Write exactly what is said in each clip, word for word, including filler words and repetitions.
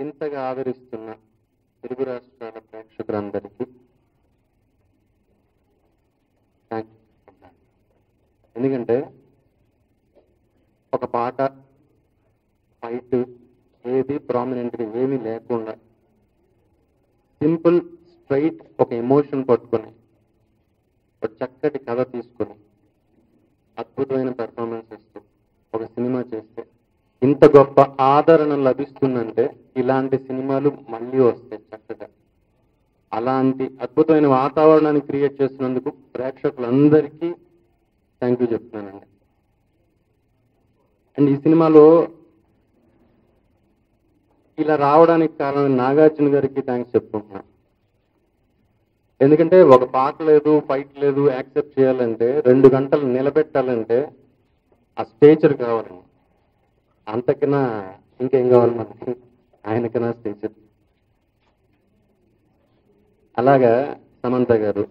ఇంతగా ఆదరిస్తున్న తెలుగు రాష్ట్రాల ప్రేక్షకులందరికీ థ్యాంక్ యూ. ఎందుకంటే ఒక పాట ఫైట్ ఏది ప్రామినెంట్గా ఏమీ లేకుండా సింపుల్ స్ట్రైట్ ఒక ఎమోషన్ పట్టుకొని ఒక చక్కటి కథ తీసుకొని అద్భుతమైన పెర్ఫార్మెన్స్ ఇస్తూ ఒక సినిమా చేస్తే ఇంత గొప్ప ఆదరణ లభిస్తుందంటే ఇలాంటి సినిమాలు మళ్ళీ వస్తాయి చక్కగా. అలాంటి అద్భుతమైన వాతావరణాన్ని క్రియేట్ చేస్తున్నందుకు ప్రేక్షకులందరికీ థ్యాంక్ యూ చెప్తున్నానండి. అండ్ ఈ సినిమాలో ఇలా రావడానికి కారణం నాగార్జున గారికి థ్యాంక్స్ చెప్పుకుంటున్నాను. ఎందుకంటే ఒక పాట లేదు, ఫైట్ లేదు, యాక్సెప్ట్ చేయాలంటే రెండు గంటలు నిలబెట్టాలంటే ఆ స్టేచర్ కావాలండి. అంతకన్నా ఇంకేం కావాలి మనకి, ఆయనకన్నా స్టేచర్. అలాగా సమంత గారు,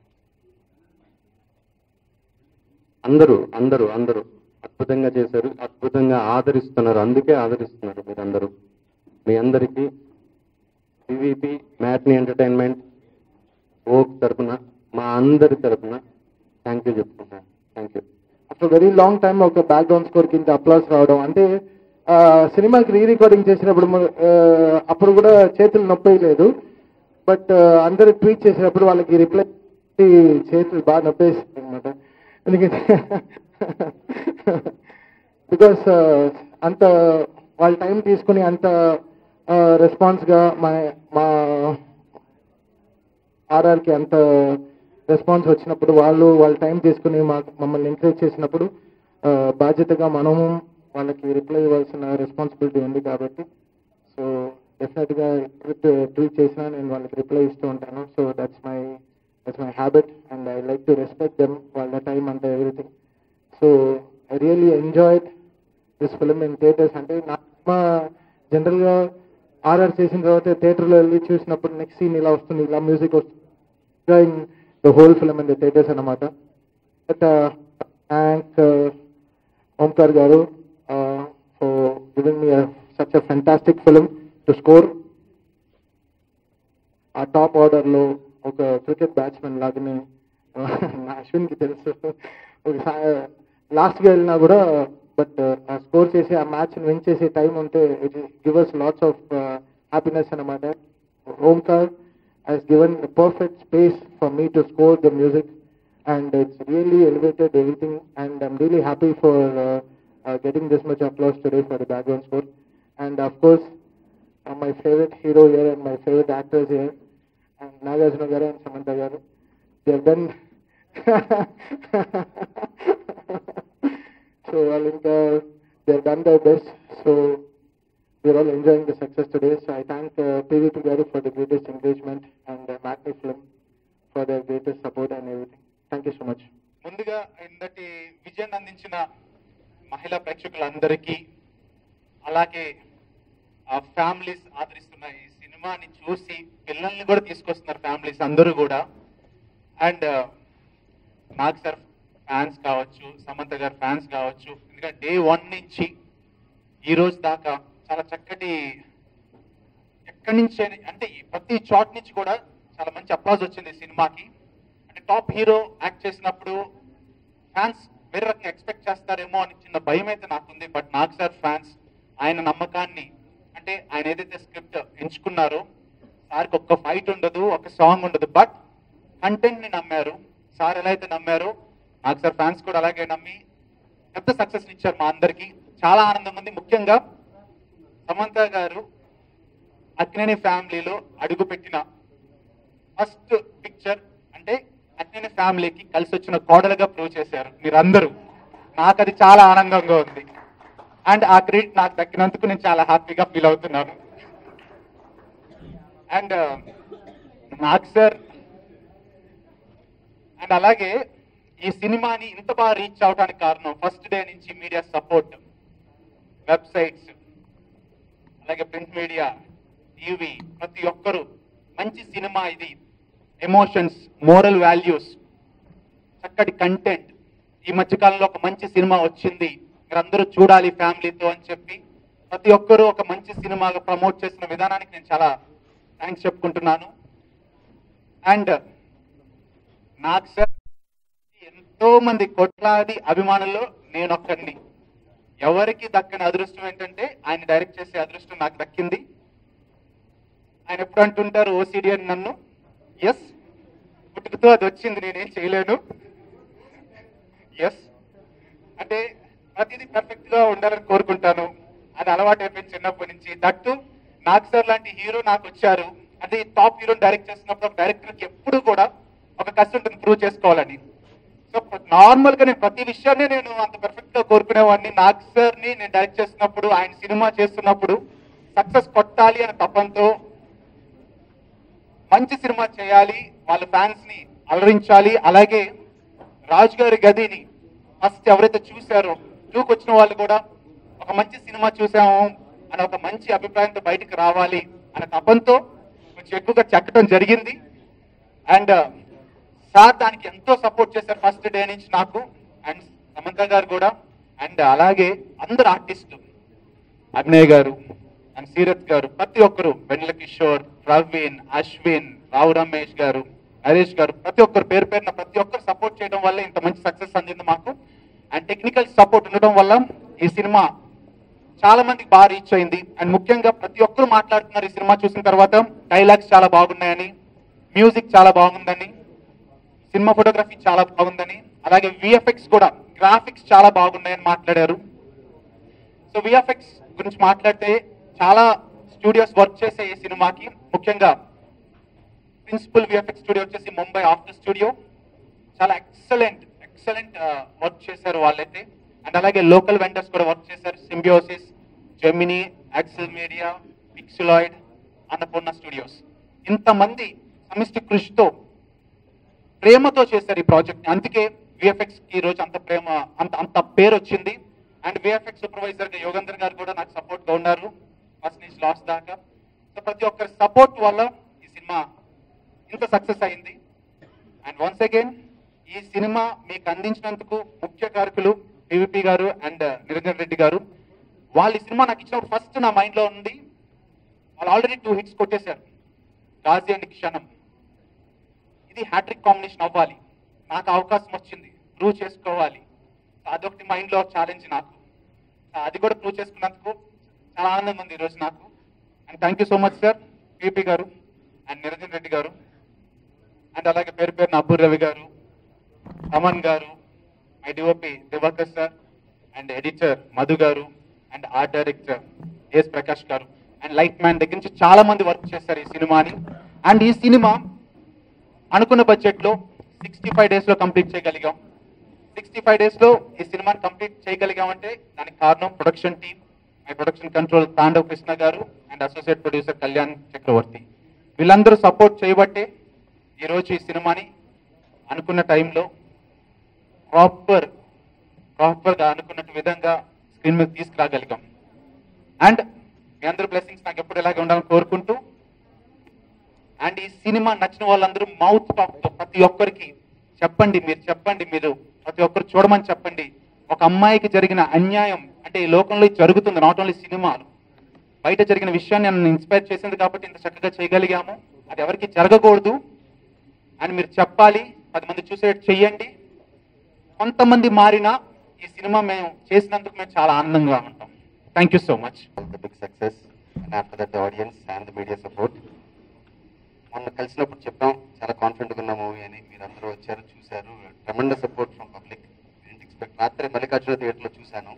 అందరూ అందరూ అందరూ అద్భుతంగా చేశారు, అద్భుతంగా ఆదరిస్తున్నారు. అందుకే ఆదరిస్తున్నారు మీరందరూ. మీ అందరికీ పీవీపీ మ్యాట్ని ఎంటర్టైన్మెంట్ ఓక్ తరఫున, మా అందరి తరఫున థ్యాంక్ యూ చెప్పుకుంటాను. Thank you. After very long time ఒక బ్యాక్గ్రౌండ్ స్కోర్ కింద అప్లాస్ రావడం అంటే సినిమాకి రీ రికార్డింగ్ చేసినప్పుడు అప్పుడు కూడా చేతులు నొప్పి లేదు. బట్ అందరూ ట్వీట్ చేసినప్పుడు వాళ్ళకి రిప్లై చేతులు బాగా నొప్పేసింది అనమాట. ఎందుకంటే బికాస్ అంత వాళ్ళ టైం తీసుకుని అంత రెస్పాన్స్గా మా మా ఆర్ఆర్కి అంత రెస్పాన్స్ వచ్చినప్పుడు వాళ్ళు వాళ్ళ టైం తీసుకుని మా మమ్మల్ని ఎంకరేజ్ చేసినప్పుడు బాధ్యతగా మనము వాళ్ళకి రిప్లై ఇవ్వాల్సిన రెస్పాన్సిబిలిటీ ఉంది. కాబట్టి సో డెఫినెట్గా ట్వీట్ చేసినా నేను వాళ్ళకి రిప్లై ఇస్తూ ఉంటాను. So that's my that's my habit and I like to respect them, వాళ్ళ time and everything. So I really enjoyed this film in theatres. అంటే నా జనరల్గా ఆర్ఆర్ చేసిన తర్వాత థియేటర్లో వెళ్ళి చూసినప్పుడు నెక్స్ట్ సీన్ ఇలా వస్తుంది, ఇలా మ్యూజిక్ వస్తుంది, the whole film in the theaters anamata. But uh, thank uh, Omkar garu uh, for giving me a, such a fantastic film to score. Our top order lo oka cricket batsman lagane na Ashwin ki telusu oka last ga elna kuda but uh, score chesi a match ni win chese time unte it give us lots of uh, happiness anamata. Omkar has given a perfect space for me to score the music and it's really elevated everything and I'm really happy for uh, uh, getting this much applause today for the background score. And of course uh, my favorite hero here and my favorite actors here and Nagarjuna garu and Samantha garu, they have done so well, uh, they have done their best. So we are all enjoying the success today. So I thank uh, P V P Garu for the greatest engagement and uh, Matinee Film for their greatest support and everything. Thank you so much. ముందుగా ఇంతటి విజయాన్ని అందించిన మహిళా ప్రేక్షకులందరికీ, అలాగే ఆ families ఆదరిస్తున్న ఈ సినిమాని చూసి పిల్లల్ని కూడా తీసుకొస్తున్నారు ఫ్యామిలీస్ అందరూ కూడా. అండ్ నాగ్ సార్ ఫ్యాన్స్ కావచ్చు, సమంత గారు ఫ్యాన్స్ కావచ్చు, ఎందుకంటే డే వన్ నుంచి ఈ రోజు దాకా చాలా చక్కటి ఎక్కడి నుంచి అంటే ప్రతి చోట్ నుంచి కూడా చాలా మంచి అప్లాజ్ వచ్చింది సినిమాకి. అంటే టాప్ హీరో యాక్ట్ చేసినప్పుడు ఫ్యాన్స్ వేరే రకంగా ఎక్స్పెక్ట్ చేస్తారేమో అని చిన్న భయం అయితే నాకుంది. బట్ నాగ్ సార్ ఫ్యాన్స్ ఆయన నమ్మకాన్ని, అంటే ఆయన ఏదైతే స్క్రిప్ట్ ఎంచుకున్నారో, సార్కి ఒక్క ఫైట్ ఉండదు, ఒక సాంగ్ ఉండదు, బట్ కంటెంట్ని నమ్మారు. సార్ ఎలా అయితే నమ్మారో నాగ్ సార్ ఫ్యాన్స్ కూడా అలాగే నమ్మి పెద్ద సక్సెస్ ఇచ్చారు మా అందరికీ. చాలా ఆనందంగా ఉంది. ముఖ్యంగా సమంత గారు అక్కినేని ఫ్యామిలీలో అడుగు పెట్టిన ఫస్ట్ పిక్చర్ అంటే అక్కినేని ఫ్యామిలీకి కలిసి వచ్చిన కోడలుగా ప్రూవ్ చేశారు మీరందరూ. నాకు అది చాలా ఆనందంగా ఉంది అండ్ ఆ క్రెడిట్ నాకు దక్కినందుకు నేను చాలా హ్యాపీగా ఫీల్ అవుతున్నాను. అండ్ నాగ్ సార్ అండ్ అలాగే ఈ సినిమాని ఇంత బాగా రీచ్ అవడానికి కారణం ఫస్ట్ డే నుంచి మీడియా సపోర్ట్, వెబ్సైట్స్, అలాగే ప్రింట్ మీడియా, టీవీ, ప్రతి ఒక్కరు మంచి సినిమా ఇది, ఎమోషన్స్, మోరల్ వాల్యూస్, చక్కటి కంటెంట్, ఈ మధ్యకాలంలో ఒక మంచి సినిమా వచ్చింది, మీరందరూ చూడాలి ఫ్యామిలీతో అని చెప్పి ప్రతి ఒక్కరూ ఒక మంచి సినిమాగా ప్రమోట్ చేసిన విధానానికి నేను చాలా థ్యాంక్స్ చెప్పుకుంటున్నాను. అండ్ నాకు సార్ ఎంతో మంది కోట్లాది అభిమానుల్లో నేను ఒక్కడిని. ఎవరికి దక్కని అదృష్టం ఏంటంటే ఆయన డైరెక్ట్ చేసే అదృష్టం నాకు దక్కింది. ఆయన ఎప్పుడు అంటుంటారు ఓసిడి అని నన్ను. ఎస్, పుట్టుకతో అది వచ్చింది, నేనేం చేయలేను. ఎస్ అంటే ప్రతిదీ పర్ఫెక్ట్ గా ఉండాలని కోరుకుంటాను. అది అలవాటు అయిపోయింది చిన్నప్పటి నుంచి. దట్టు నాకు సార్ లాంటి హీరో నాకు వచ్చారు. అది టాప్ హీరోని డైరెక్ట్ చేస్తున్నప్పుడు ఒక డైరెక్టర్కి ఎప్పుడు కూడా ఒక కష్టం ఉంటుంది ప్రూవ్ చేసుకోవాలని. సో నార్మల్ గా నేను ప్రతి విషయాన్ని నేను అంత పర్ఫెక్ట్ గా కోరుకునేవాడిని. నాగ్ సార్ ని నేను డైరెక్ట్ చేస్తున్నప్పుడు, ఆయన సినిమా చేస్తున్నప్పుడు సక్సెస్ కొట్టాలి అనే తపంతో మంచి సినిమా చేయాలి, వాళ్ళ ఫ్యాన్స్ ని అలరించాలి. అలాగే రాజు గారి గదిని ఫస్ట్ ఎవరైతే చూశారో, టూకి వచ్చిన వాళ్ళు కూడా ఒక మంచి సినిమా చూసాము అనే ఒక మంచి అభిప్రాయంతో బయటకు రావాలి అనే తపంతో కొంచెం ఎక్కువగా చెక్కడం జరిగింది. అండ్ సార్ దానికి ఎంతో సపోర్ట్ చేశారు ఫస్ట్ డే నుంచి నాకు, అండ్ సమంత గారు కూడా. అండ్ అలాగే అందరు ఆర్టిస్టులు, అభినయ్ గారు అండ్ సీరత్ గారు, ప్రతి ఒక్కరు, వెన్నెల కిషోర్, ప్రవీణ్, అశ్విన్, రావు రమేష్ గారు, నరేష్ గారు, ప్రతి ఒక్కరు పేరు పేరున ప్రతి ఒక్కరు సపోర్ట్ చేయడం వల్ల ఇంత మంచి సక్సెస్ అందింది మాకు. అండ్ టెక్నికల్ సపోర్ట్ ఉండడం వల్ల ఈ సినిమా చాలా మందికి బాగా రీచ్ అయింది. అండ్ ముఖ్యంగా ప్రతి ఒక్కరు మాట్లాడుతున్నారు ఈ సినిమా చూసిన తర్వాత, డైలాగ్స్ చాలా బాగున్నాయని, మ్యూజిక్ చాలా బాగుందని, సినిమా ఫోటోగ్రఫీ చాలా బాగుందని, అలాగే విఎఫ్ఎక్స్ కూడా, గ్రాఫిక్స్ చాలా బాగున్నాయని మాట్లాడారు. సో విఎఫ్ఎక్స్ గురించి మాట్లాడితే చాలా స్టూడియోస్ వర్క్ చేసే ఈ సినిమాకి, ముఖ్యంగా ప్రిన్సిపల్ విఎఫ్ఎక్స్ స్టూడియో వచ్చేసి ముంబై ఆఫ్టర్ స్టూడియో, చాలా ఎక్సలెంట్ ఎక్సలెంట్ వర్క్ చేశారు వాళ్ళైతే. అండ్ అలాగే లోకల్ వెండర్స్ కూడా వర్క్ చేశారు, Symbiosis, Gemini, Accel media, Pixeloid, Annapurna studios. ఇంతమంది సమిష్టి కృషితో ప్రేమతో చేశారు ఈ ప్రాజెక్ట్. అందుకే విఎఫ్ఎక్స్ కి ఈ రోజు అంత ప్రేమ, అంత అంత పేరు వచ్చింది. అండ్ విఎఫ్ఎక్స్ సూపర్వైజర్ గా యోగేందర్ గారు కూడా నాకు సపోర్ట్ గా ఉన్నారు ఫస్ట్ నుంచి లాస్ట్ దాకా. సో ప్రతి ఒక్కరి సపోర్ట్ వల్ల ఈ సినిమా ఇంత సక్సెస్ అయింది. అండ్ వన్స్ అగైన్ ఈ సినిమా మీకు అందించినందుకు ముఖ్య కారకులు పివిపి గారు అండ్ నిరంజన్ రెడ్డి గారు. వాళ్ళు ఈ సినిమా నాకు ఇచ్చినప్పుడు ఫస్ట్ నా మైండ్ లో ఉంది, వాళ్ళు ఆల్రెడీ టూ హిట్స్ కొట్టేశారు, గాజీ అండ్ క్షణం. ఇది హ్యాట్రిక్ కాంబినేషన్ అవ్వాలి, నాకు అవకాశం వచ్చింది, ప్రూవ్ చేసుకోవాలి. అదొకటి మైండ్ లో ఛాలెంజ్ నాకు. అది కూడా ప్రూవ్ చేసుకున్నందుకు చాలా ఆనందంగా ఉంది ఈరోజు నాకు. And thank you so much sir, PP గారు అండ్ నిరంజన్ రెడ్డి గారు. అండ్ అలాగే పేరు పేరున అబ్బూర్ రవి గారు, అమన్ గారు, my DOP Divakar sir, and editor Madhu గారు, and art director S Prakash గారు, అండ్ లైట్ మ్యాన్ దగ్గర నుంచి చాలా మంది వర్క్ చేశారు ఈ సినిమాని. అండ్ ఈ సినిమా అనుకున్న బడ్జెట్ లో సిక్స్టీ ఫైవ్ డేస్ లో కంప్లీట్ చేయగలిగాం. సిక్స్టీ ఫైవ్ డేస్ లో ఈ సినిమాని కంప్లీట్ చేయగలిగామంటే దానికి కారణం production team, my production control Tandav Krishna గారు and associate producer Kalyan Chakravarthy. వీళ్ళందరూ సపోర్ట్ చేయబట్టే ఈరోజు ఈ సినిమాని అనుకున్న టైంలో ప్రాపర్ ప్రాపర్గా అనుకున్నట్టు విధంగా స్క్రీన్ మీద తీసుకురాగలిగాం. అండ్ మీ అందరూ బ్లెస్సింగ్స్ నాకు ఎప్పుడు ఇలాగే ఉండాలని కోరుకుంటూ, అండ్ ఈ సినిమా నచ్చిన వాళ్ళందరూ మౌత్ టాక్ తో ప్రతి ఒక్కరికి చెప్పండి, మీరు చెప్పండి, మీరు ప్రతి ఒక్కరు చూడమని చెప్పండి. ఒక అమ్మాయికి జరిగిన అన్యాయం అంటే ఈ లోకంలో జరుగుతుంది, నాట్ ఓన్లీ సినిమాలు, బయట జరిగిన విషయాన్ని నన్ను ఇన్స్పైర్ చేసింది కాబట్టి ఇంత చక్కగా చేయగలిగాము. అది ఎవరికి జరగకూడదు అని మీరు చెప్పాలి, పది మంది చూసేట్టు చెయ్యండి. కొంతమంది మారినా ఈ సినిమా మేము చేసినందుకు మేము చాలా ఆనందంగా ఉంటాం. Thank you so much. Big success and after that audience and the media support. మొన్న కలిసినప్పుడు చెప్పాం చాలా కాన్ఫిడెంట్గా ఉన్న మూవీ అని, మీరు అందరూ వచ్చారు, చూశారు. Tremendous support from public. Expect రాత్రి మల్లికార్జున థియేటర్లో చూశాను,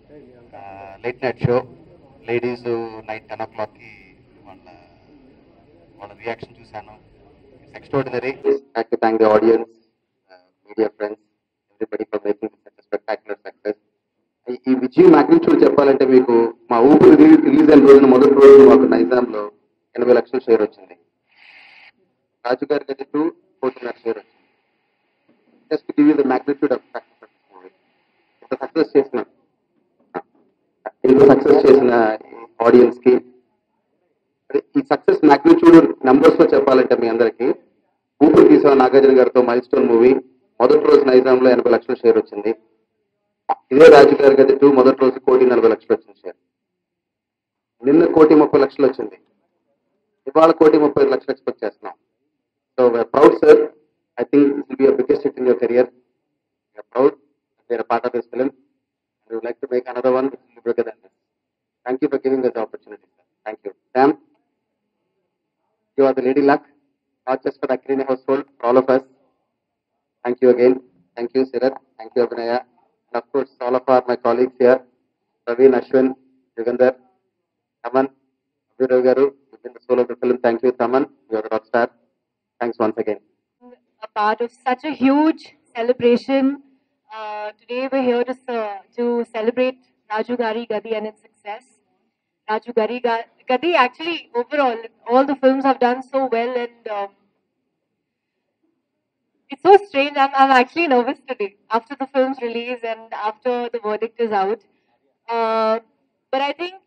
late night show. Ladies night ten ఓ క్లాక్కి వాళ్ళ వాళ్ళ రియాక్షన్ చూశాను. It's extraordinary. Thank you thank the audience, media friends, everybody for making such spectacular success. ఈ విజయం మ్యాగ్నిట్యూడ్ చెప్పాలంటే మీకు మా ఊపిరి రిలీజ్ అయిన రోజున మొదటి రోజు మాకు నైజాంలో ఎనభై లక్షల షేర్ వచ్చింది. రాజు గారి గది టూ కోటిన్నర షేర్ వచ్చింది. Just give you the magnitude of success movie. ఇంత సక్సెస్ చేసిన ఇంత సక్సెస్ చేసిన ఆడియన్స్ కి ఈ సక్సెస్ మ్యాగ్నిట్యూడ్ నెంబర్స్ లో చెప్పాలంటే మీ అందరికి, ఊపిరి తీసిన నాగార్జున గారితో మైల్ స్టోన్ మూవీ మొదటి రోజు నైజాంలో ఎనభై లక్షల షేర్ వచ్చింది. ఇదే రాజు గారి గది టూ మొదటి రోజు కోటి నలభై లక్షలు వచ్చిన షేర్. నిన్న కోటి ముప్పై లక్షలు వచ్చింది, ఇవాళ కోటి ముప్పై లక్షలు ఎక్స్పెక్ట్ చేస్తున్నాం. So we are proud sir. I think this will be your biggest hit in your career. We are proud we are part of this film. We would like to make another one which will be bigger than this. Thank you for giving us the opportunity, sir. Thank you. Sam, you are the lady luck, not just for the Akrini household, for all of us. Thank you again. Thank you, Seerat. Thank you, Abhinaya. And of course, all of our my colleagues here, Praveen, Ashwin, Yugandhar, Thaman, Raju Garu, you've been the soul of the film. Thank you, Thaman. You are the rock star. Thanks once again. A part of such a huge celebration. Uh, today we're here to, uh, to celebrate Raju Gari Gadhi and its success. Raju Gari Gadhi, actually, overall, all the films have done so well, and um, it's so strange. I'm, I'm actually nervous today after the film's release and after the verdict is out. Uh, but I think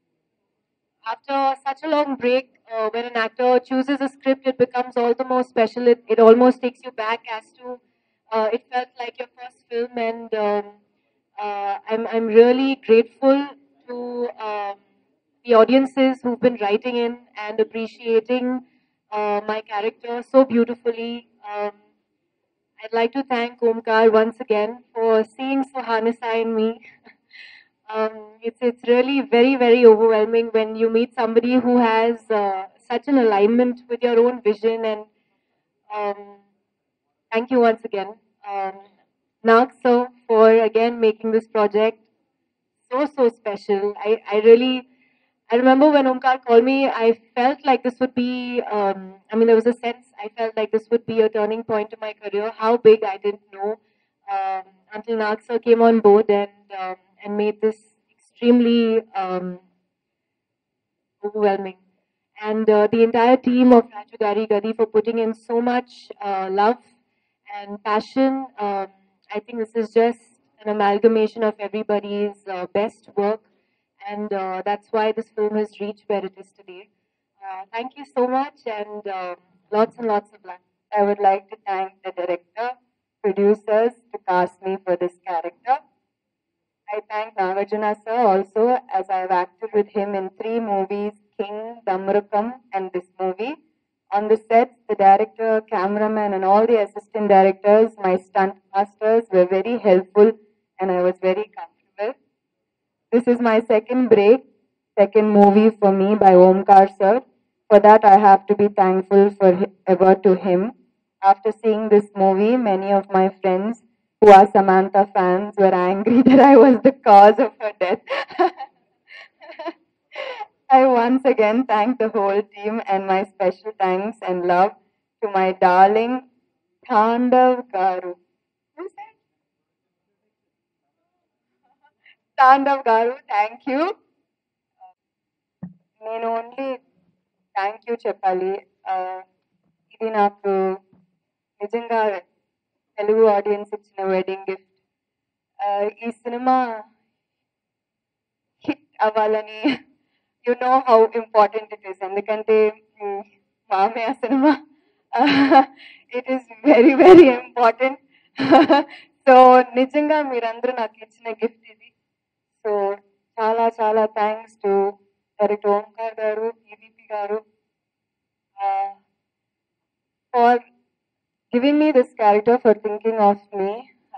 after such a long break, uh, when an actor chooses a script, it becomes all the more special. It, it almost takes you back as to Uh, it felt like your first film, and um, uh, I'm I'm really grateful to um, the audiences who've been writing in and appreciating uh, my character so beautifully. Um, I'd like to thank Omkar once again for seeing Suhanisa in me. um, it's it's really very very overwhelming when you meet somebody who has uh, such an alignment with your own vision, and um, thank you once again, um, Nag sir, for again making this project so, so special. I, I really, I remember when Omkar called me, I felt like this would be, um, I mean, there was a sense, I felt like this would be a turning point in my career. How big, I didn't know, um, until Nag sir came on board and, um, and made this extremely um, overwhelming. And uh, the entire team of Raju Gari Gadhi for putting in so much uh, love and passion. Um, I think this is just an amalgamation of everybody's uh, best work, and uh, that's why this film has reached where it is today. Uh, thank you so much, and uh, lots and lots of luck. I would like to thank the director, producers to cast me for this character. I thank Nagarjuna sir also, as I have acted with him in three movies, King, Damrukam, and this movie. On the sets, the director, cameraman, and all the assistant directors, my stunt masters, were very helpful, and I was very comfortable. This is my second break, second movie for me by Omkar sir. For that, I have to be thankful for ever to him. After seeing this movie, many of my friends who are Samantha fans were angry that I was the cause of her death. I once again thank the whole team, and my special thanks and love to my darling Tandav Garu. Who's that? Tandav Garu, thank you. నేను only thank you చెప్పాలి. ఇది నాకు నిజంగా Telugu audience ఇచ్చిన wedding gift. ఈ cinema hit అవ్వాలని, you know how important it is. ఎందుకంటే మామే ఆ cinema, it is very very important. So నిజంగా మీరందరూ నాకు ఇచ్చిన గిఫ్ట్ ఇది. సో చాలా చాలా థ్యాంక్స్ టు డైరెక్టర్ ఓంకార్ గారు, ఈవీపీ గారు, for giving me this character, for thinking of me.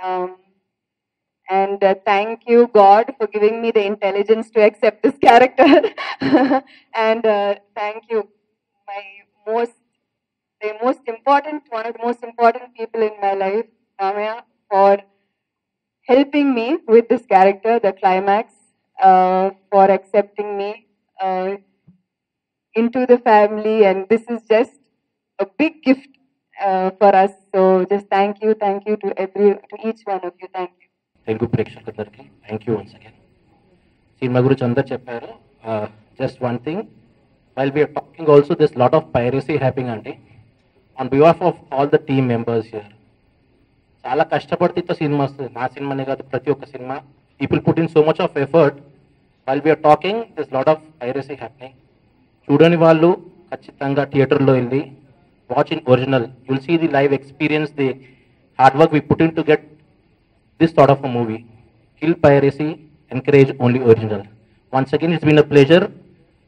And uh, thank you, God, for giving me the intelligence to accept this character. And uh, thank you, my most, the most important, one of the most important people in my life, Ramya, for helping me with this character, the climax, uh, for accepting me uh, into the family. And this is just a big gift uh, for us. So just thank you, thank you to every, to each one of you. Thank you. Telugu ప్రేక్షకులందరికీ thank you once again. Cinema గురించి అందరు చెప్పారు. Just one thing, while we are talking also this lot of piracy happening అండి. On behalf of all the team members here, చాలా కష్టపడితే cinema వస్తుంది. నా సినిమానే కాదు, ప్రతి ఒక్క cinema people put in so much of effort. While we are talking this lot of piracy happening. చూడని వాళ్ళు ఖచ్చితంగా థియేటర్లో వెళ్ళి watch in original. You'll see the live experience, the hard work we put in to get this sort of a movie. Kill piracy, encourage only original. Once again, it's been a pleasure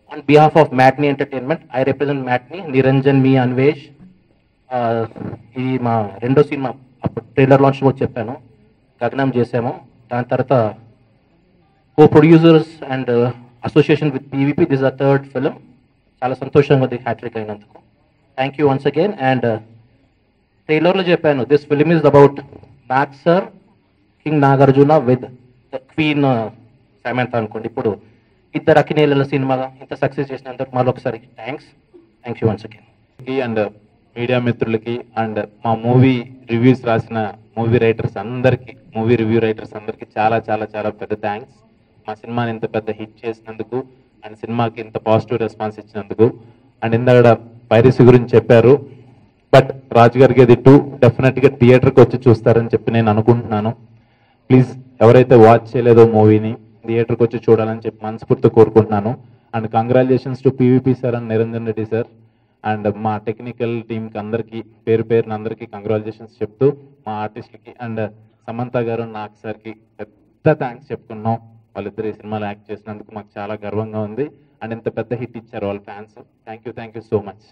On behalf of Matney Entertainment, I represent Matney, Niranjan, me, Anvesh. ఇది మా రెండో cinema అప్పుడు trailer launch కూడా చెప్పాను, గగనం చేసాము. దాని తర్వాత co producers and association with PVP, this a third film. చాలా సంతోషంగా ఉంది హ్యాట్రిక్ అయినందుకు. Thank you once again. And ట్రైలర్లో చెప్పాను, this film is about maths sir, king Nagarjuna with queen Samantha అనుకోండి. ఇప్పుడు ఇద్దరు అకినేల సినిమాగా ఇంత సక్సెస్ చేసినందుకు మరొకసారి thanks. Thank you once again. And media మిత్రులకి అండ్ మా మూవీ రివ్యూస్ రాసిన మూవీ రైటర్స్ అందరికీ, మూవీ రివ్యూ రైటర్స్ అందరికీ చాలా చాలా చాలా పెద్ద థ్యాంక్స్. మా సినిమాని ఇంత పెద్ద హిట్ చేసినందుకు అండ్ సినిమాకి ఇంత పాజిటివ్ రెస్పాన్స్ ఇచ్చినందుకు. అండ్ ఇందాక పైరసీ గురించి చెప్పారు, బట్ రాజు గారికి అది టూ డెఫినెట్గా థియేటర్కి వచ్చి చూస్తారని చెప్పి నేను అనుకుంటున్నాను. ప్లీజ్ ఎవరైతే వాచ్ చేయలేదో మూవీని థియేటర్కి వచ్చి చూడాలని చెప్పి మనస్ఫూర్తిగా కోరుకుంటున్నాను. And congratulations to PVP sir and Niranjan Reddy sir and మా టెక్నికల్ టీంకి అందరికీ పేరు పేరున అందరికీ కంగ్రాచులేషన్స్ చెప్తూ, మా ఆర్టిస్టులకి అండ్ సమంత గారు నాకు సార్కి పెద్ద థ్యాంక్స్ చెప్తున్నాం. వాళ్ళిద్దరు ఈ సినిమాలో యాక్ట్ చేసినందుకు మాకు చాలా గర్వంగా ఉంది. అండ్ ఇంత పెద్ద హిట్ ఇచ్చారు వాళ్ళ fans. Thank you thank you so much.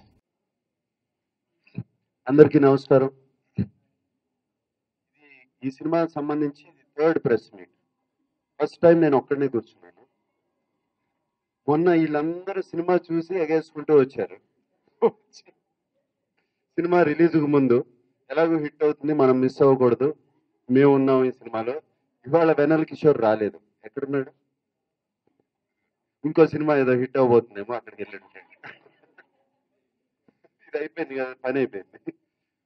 అందరికీ నమస్కారం. ఈ సినిమాకి సంబంధించి third press meet. First time నేను ఒక్కడనే కూర్చున్నాను. మొన్న వీళ్ళందరూ సినిమా చూసి ఎగేసుకుంటూ వచ్చారు. సినిమా రిలీజ్కు ముందు ఎలాగో హిట్ అవుతుంది, మనం మిస్ అవ్వకూడదు, మేము ఉన్నాం ఈ సినిమాలో. ఇవాళ వెనల్ కిషోర్ రాలేదు, ఎక్కడున్నాడు? ఇంకో సినిమా ఏదో హిట్ అవ్వబోతుందేమో, అక్కడికి వెళ్ళండి. ఇది అయిపోయింది కదా, పని అయిపోయింది.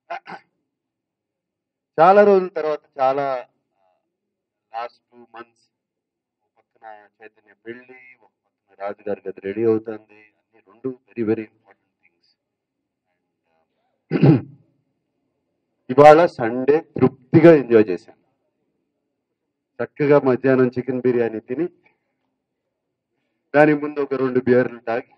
చాలా రోజుల తర్వాత, చాలా లాస్ట్ టూ మంత్స్ ఒక పక్కన చైతన్య పెళ్ళి, ఒక పక్కన రాజు గారి గది రెడీ అవుతుంది. అన్ని రెండు వెరీ వెరీ ఇంపార్టెంట్ థింగ్స్. ఇవాళ సండే తృప్తిగా ఎంజాయ్ చేశాను. చక్కగా మధ్యాహ్నం చికెన్ బిర్యానీ తిని దాని ముందు ఒక రెండు బియర్లు తాగి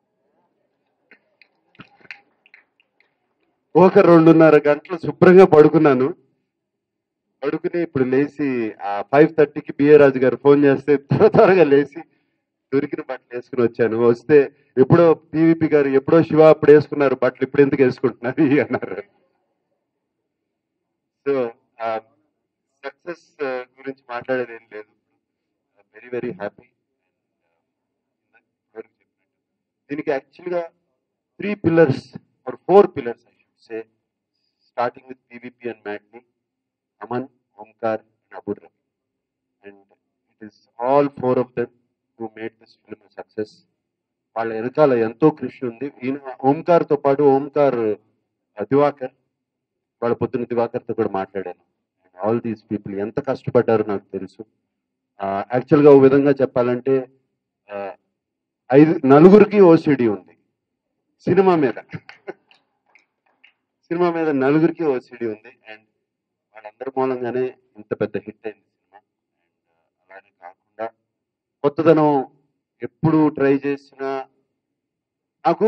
ఒక రెండున్నర గంటలు శుభ్రంగా పడుకున్నాను. పడుకుని ఇప్పుడు లేచి ఆ ఫైవ్ థర్టీకి బిఏ రాజు గారు ఫోన్ చేస్తే త్వర త్వరగా లేచి దొరికిన బట్టలు వేసుకుని వచ్చాను. వస్తే ఎప్పుడో పీవీపీ గారు ఎప్పుడో శివ అప్పుడు వేసుకున్నారు బట్టలు, ఇప్పుడు ఎందుకు వేసుకుంటున్నారు అన్నారు. సో సక్సెస్ గురించి మాట్లాడేది ఏం లేదు. Very very happy. దీనికి యాక్చువల్గా three pillars or four pillars I should say, starting with PVP and Matinee, Aman, Omkar, and Abu Dhabi. And it is all four of them who made this film a success. వాళ్ళ వెనకాల ఎంతో కృషి ఉంది. ఈయన ఓంకార్తో పాటు ఓంకార్ దివాకర్, వాళ్ళ పొద్దున్న దివాకర్తో కూడా మాట్లాడాను. ఆల్ దీస్ పీపుల్ ఎంత కష్టపడ్డారో నాకు తెలుసు. యాక్చువల్గా ఓ విధంగా చెప్పాలంటే ఐదు నలుగురికి ఓసిడి ఉంది సినిమా మీద. సినిమా మీద నలుగురికి ఓసిడి ఉంది. అండ్ వాళ్ళందరి మూలంగానే ఇంత పెద్ద హిట్ అయింది సినిమా. అండ్ అలానే కాకుండా కొత్తదనం ఎప్పుడు ట్రై చేసినా నాకు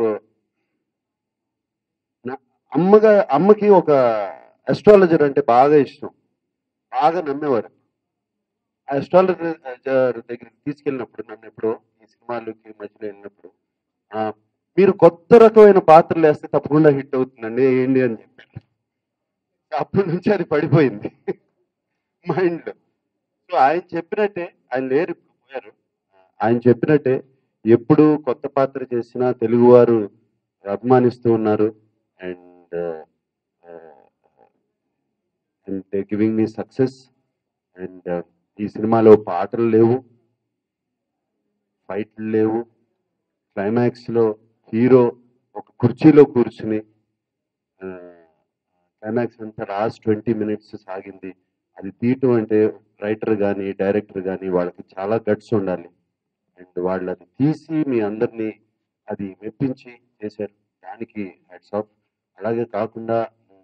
అమ్మగా అమ్మకి ఒక అస్ట్రాలజర్ అంటే బాగా ఇష్టం, బాగా నమ్మేవారు. ఆ అస్ట్రాలజర్ దగ్గరికి తీసుకెళ్ళినప్పుడు, నన్ను ఎప్పుడో ఈ సినిమాలకి మధ్యలో వెళ్ళినప్పుడు, మీరు కొత్త రకమైన పాత్రలు వేస్తే తప్పకుండా హిట్ అవుతుందండి ఏంటి అని చెప్పారు. అప్పటి నుంచి అది పడిపోయింది మైండ్లో. సో ఆయన చెప్పినట్టే, ఆయన లేరు ఇప్పుడు పోయారు, ఆయన చెప్పినట్టే ఎప్పుడు కొత్త పాత్ర చేసినా తెలుగువారు అభిమానిస్తూ ఉన్నారు. And and giving me success. And ఈ సినిమాలో పాటలు లేవు, ఫైట్లు లేవు. క్లైమాక్స్లో హీరో ఒక కుర్చీలో కూర్చుని, క్లైమాక్స్ అంతా లాస్ట్ ట్వంటీ మినిట్స్ సాగింది. అది తీయటం అంటే రైటర్ కానీ డైరెక్టర్ కానీ వాళ్ళకి చాలా గట్స్ ఉండాలి. అండ్ వాళ్ళు అది తీసి మీ అందరినీ అది మెప్పించి చేశారు, దానికి హ్యాట్స్ ఆఫ్. అలాగే కాకుండా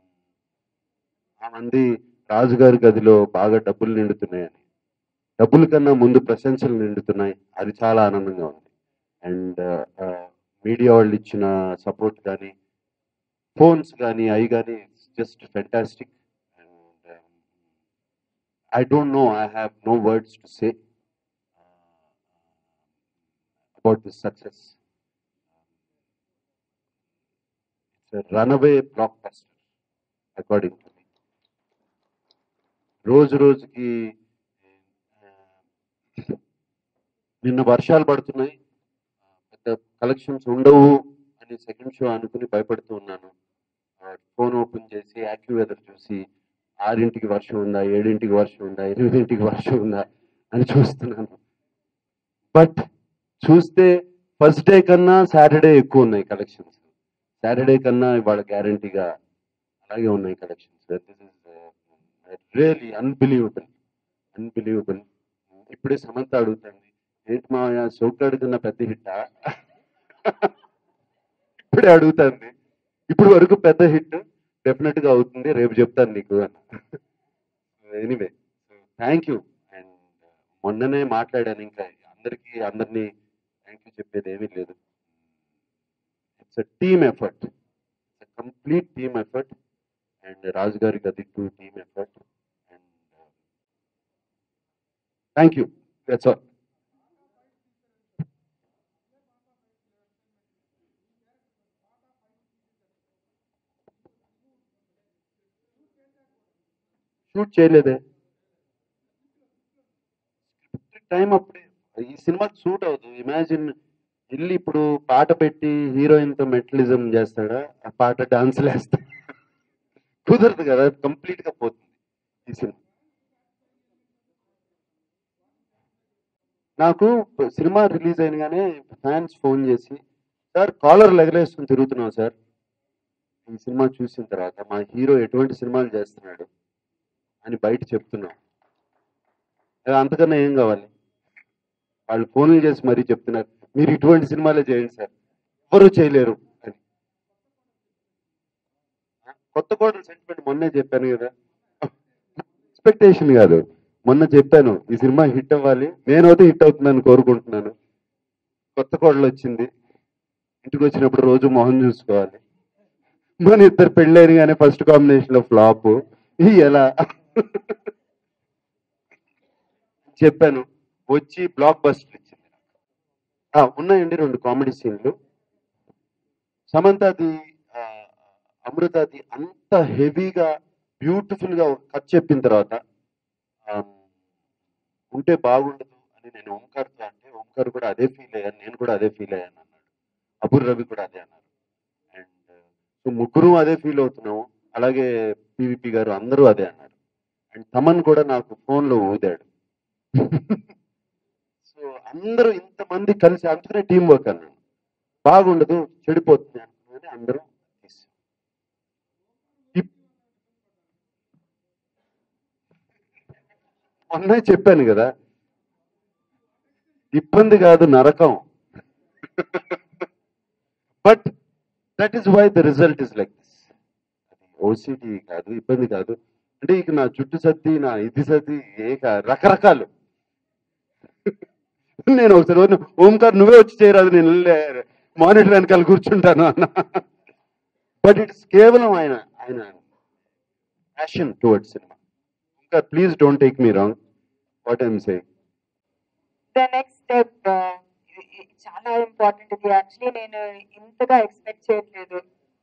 ఆ మంది రాజుగారి గదిలో బాగా డబ్బులు నిండుతున్నాయని, డబ్బుల కన్నా ముందు ప్రశంసలు నిండుతున్నాయి, అది చాలా ఆనందంగా ఉంది. అండ్ మీడియా వాళ్ళు ఇచ్చిన సపోర్ట్ కానీ, ఫోన్స్ కానీ, అవి కానీ just fantastic. And I don't know, I have no words to say. about this success. It's a runaway blockbuster, according to me. రోజు రోజుకి నిన్న వర్షాలు పడుతున్నాయి, పెద్ద కలెక్షన్స్ ఉండవు అని సెకండ్ షో అనుకుని భయపడుతూ ఉన్నాను. ఫోన్ ఓపెన్ చేసి యాక్టివ్ వెదర్ చూసి ఆరింటికి వర్షం ఉందా, ఏడింటికి వర్షం ఉందా, ఎనిమిదింటికి వర్షం ఉందా అని చూస్తున్నాను. బట్ చూస్తే ఫస్ట్ డే కన్నా సాటర్డే ఎక్కువ ఉన్నాయి కలెక్షన్స్. సాటర్డే కన్నా ఇవాళ గ్యారంటీగా అలాగే ఉన్నాయి collections. This is really unbelievable unbelievable. ఇప్పుడే సమంత అడుగుతుంది, ఏంటి మా సోగ్గాడి కన్నా పెద్ద హిట్టా? ఇప్పుడే అడుగుతుంది. ఇప్పుడు వరకు పెద్ద హిట్ డెఫినెట్ గా అవుతుంది, రేపు చెప్తాను నీకు అన్న. Anyway thank you. అండ్ మొన్ననే మాట్లాడాను, ఇంకా అందరికీ అందరినీ థ్యాంక్ యూ చెప్పేది ఏమీ లేదు. It's a team effort, it's a complete team effort. And Raju Gari Gadhi two team effort. And thank you, that's all. Shoot చేయలేదే, టైం అప్పుడే. ఈ సినిమాకి షూట్ అవుతుంది. ఇమాజిన్ వెళ్ళి ఇప్పుడు పాట పెట్టి హీరోయిన్తో మెటలిజం చేస్తాడా, ఆ పాట డాన్సులు వేస్తా, కుదరదు కదా, కంప్లీట్ గా పోతుంది ఈ సినిమా. నాకు సినిమా రిలీజ్ అయినగానే ఫ్యాన్స్ ఫోన్ చేసి, సార్ కాలర్ ఎగరేసుకుని తిరుగుతున్నాం సార్ ఈ సినిమా చూసిన తర్వాత, మా హీరో ఎటువంటి సినిమాలు చేస్తున్నాడు అని బయట చెప్తున్నాం. అంతకన్నా ఏం కావాలి? వాళ్ళు ఫోన్లు చేసి మరీ చెప్తున్నారు, మీరు ఇటువంటి సినిమాలే చేయండి సార్, ఎవరు చేయలేరు అని. కొత్త కోడలు సెంటిమెంట్ మొన్నే చెప్పాను కదా, ఎక్స్పెక్టేషన్ కాదు, మొన్న చెప్పాను ఈ సినిమా హిట్ అవ్వాలి, నేనైతే హిట్ అవుతుందని కోరుకుంటున్నాను. కొత్త కోడలు వచ్చింది, ఇంటికి వచ్చినప్పుడు రోజు మొహం చూసుకోవాలి. మన ఇద్దరు పెళ్ళైన కానీ ఫస్ట్ కాంబినేషన్ లో ఫ్లాప్ ఎలా చెప్పాను. వచ్చి బ్లాక్ బస్టర్ ఇచ్చింది. ఉన్నాయండి రెండు కామెడీ సీన్లు. సమంతది అమృతది అంత హెవీగా బ్యూటిఫుల్ గా కట్ చెప్పిన తర్వాత ఉంటే బాగుండదు అని నేను ఓంకార్తో అంటే, ఓంకార్ కూడా అదే ఫీల్ అయ్యాను, నేను కూడా అదే ఫీల్ అయ్యాను అన్నాడు. అబుర్ రవి కూడా అదే అన్నారు. అండ్ సో ముగ్గురు అదే ఫీల్ అవుతున్నాము. అలాగే పీవీపీ గారు అందరూ అదే అన్నారు. అండ్ తమన్ కూడా నాకు ఫోన్లో ఊదాడు. సో అందరూ ఇంతమంది కలిసి, అందుకనే టీం వర్క్ అన్నాను. బాగుండదు, చెడిపోతుంది అనుకుని అందరూ తీసాం. మొన్న చెప్పాను కదా, ఇబ్బంది కాదు నరకం. But that is why the result is like this. ఓసిటీ కాదు, ఇబ్బంది కాదు. అంటే ఇక నా జుట్టు సర్ది, నా ఇది సర్ది, ఏక రకరకాలు. నేను ఒకసారి ఓంకార్ నువ్వే వచ్చి చేయరాదు, నేను మానిటర్ వెనకాల కూర్చుంటాను అన్న. బట్ ఇట్స్ కేవలం ఆయన ఆయన passion towards cinema. Omkar please don't take me wrong, what I'm saying. The next step చాలా ఇంపార్టెంట్. ఇది యాక్చువల్లీ నేను ఇంతగా ఎక్స్పెక్ట్ చేయట్లేదు.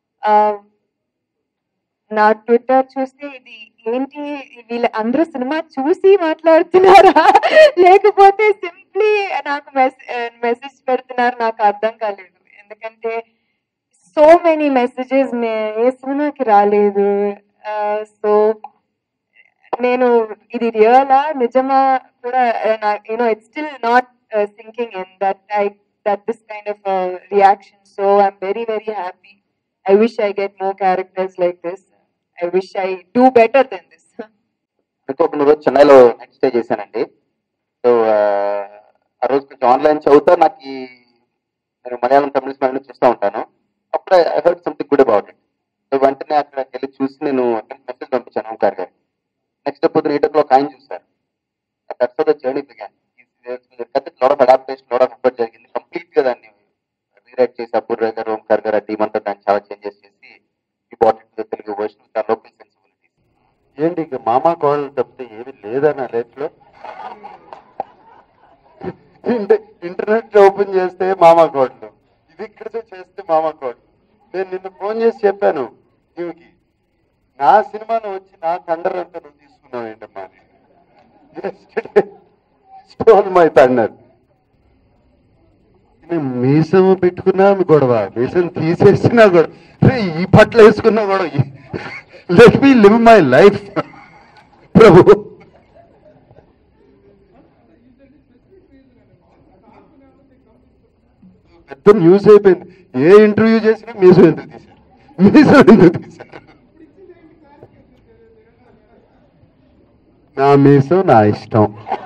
నా ట్విట్టర్ చూస్తే ఇది ఏంటి, వీళ్ళ అందరూ సినిమా చూసి మాట్లాడుతున్నారా లేకపోతే సింప్లీ నాకు మెసేజ్ పెడుతున్నారు, నాకు అర్థం కాలేదు. ఎందుకంటే సో మెనీ మెసేజెస్ ఏ సినిమాకి రాలేదు. సో నేను ఇది రియలా నిజమా కూడా you know it's still not sinking in that I that this kind of reaction. So I'm very very happy. I wish I get more characters like this. I wish I do better than this. ఇంకొక రోజు చెన్నైలో next stay చేశానండి. So ఆ రోజు కొంచెం online చదువుతా, నాకు ఈ నేను మలయాళం తమిళ సినిమా చూస్తూ ఉంటాను. అప్పుడు I heard something good about it. So వెంటనే అక్కడికి వెళ్ళి చూసి నేను మెసేజ్ పంపించాను ఓంకార్ గారు. నెక్స్ట్ పొద్దున ఎయిట్ ఓ క్లాక్ ఆయన చూసారు. That's the journey began. Lot of adaptation, lot of effort జరిగింది. కంప్లీట్ గా దాన్ని రీరైట్ చేసి అబ్బుర్ రావు గారు, ఓంకార్ గారు, ఆ టీం అంతా దాన్ని చాలా చేంజెస్ చేసి Telugu version with local sensibilities. ఏంటి ఇక మామా కోడలు తప్పితే ఏమి లేదా నా లైఫ్ లో? ఇంత ఇంత ఇంటర్నెట్ ఓపెన్ చేస్తే మామా కోట్లు, ఇది ఇక్కడ చేస్తే మామా కోట్లు. నేను నిన్న ఫోన్ చేసి చెప్పాను నీవుకి, నా సినిమాను వచ్చి నా థండర్ అంతా నువ్వు తీసుకున్నావు ఏంటమ్మా, స్టోన్ మై థండర్. మీసం పెట్టుకున్నా గొడవ, మీసం తీసేసినా గొడవ, ఈ పట్ల వేసుకున్నా గొడవ. Let me live my life Prabhu. పెద్ద న్యూస్ అయిపోయింది. ఏ ఇంటర్వ్యూ చేసినా మీసం ఎందుకు తీశారు, మీసం ఎందుకు తీశారు. నా మీసం నా ఇష్టం.